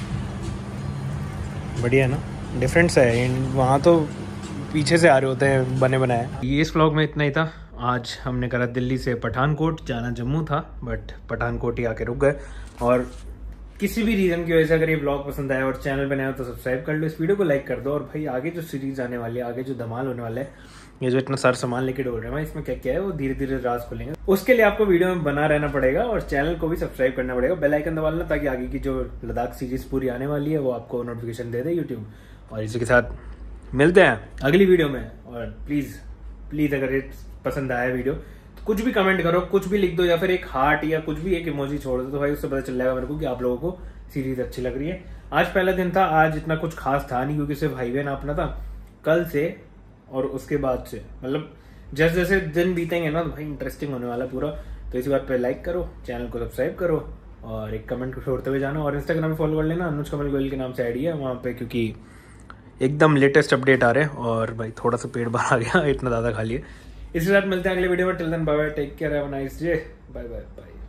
बढ़िया है ना, डिफरेंस है। वहाँ तो पीछे से आ रहे होते हैं बने बनाए। ये इस व्लॉग में इतना ही था। आज हमने करा दिल्ली से पठानकोट, जाना जम्मू था बट पठानकोट ही आके रुक गए। और किसी भी रीज़न की वजह से अगर ये व्लॉग पसंद आया और चैनल बनाया तो सब्सक्राइब कर लो, इस वीडियो को लाइक कर दो। और भाई आगे जो सीरीज आने वाली है, आगे जो धमाल होने वाला है, ये जो इतना सारा सामान लेके डोल रहे हैं भाई, इसमें क्या क्या है वो धीरे धीरे राज खोलेंगे। उसके लिए आपको वीडियो में बना रहना पड़ेगा और चैनल को भी सब्सक्राइब करना पड़ेगा, बेल आइकन दबा लेना ताकि आगे की जो लद्दाख सीरीज पूरी आने वाली है वो आपको नोटिफिकेशन दे दे यूट्यूब। और इसी के साथ मिलते हैं अगली वीडियो में। और प्लीज़ प्लीज़ अगर ये पसंद आया वीडियो तो कुछ भी कमेंट करो, कुछ भी लिख दो या फिर एक हार्ट या कुछ भी एक इमोजी छोड़ दो, तो भाई उससे पता चल जाएगा मेरे को कि आप लोगों को सीरीज अच्छी लग रही है। आज पहला दिन था, आज इतना कुछ खास था नहीं क्योंकि सिर्फ हाईवे नापना था। कल से और उसके बाद से मतलब जैसे जैसे दिन बीतेंगे ना तो भाई इंटरेस्टिंग होने वाला पूरा। तो इसी बात पे लाइक करो, चैनल को सब्सक्राइब करो और एक कमेंट को छोड़ते हुए जाना। और इंस्टाग्राम में फॉलो कर लेना, अनुज कमल गोयल के नाम से आईडी है वहाँ पे, क्योंकि एकदम लेटेस्ट अपडेट आ रहे हैं। और भाई थोड़ा सा पेट भर आ गया, इतना ज़्यादा खा लिए। इसी साथ मिलते हैं अगले वीडियो में। Till then bye bye, take care, have a nice day, bye bye bye.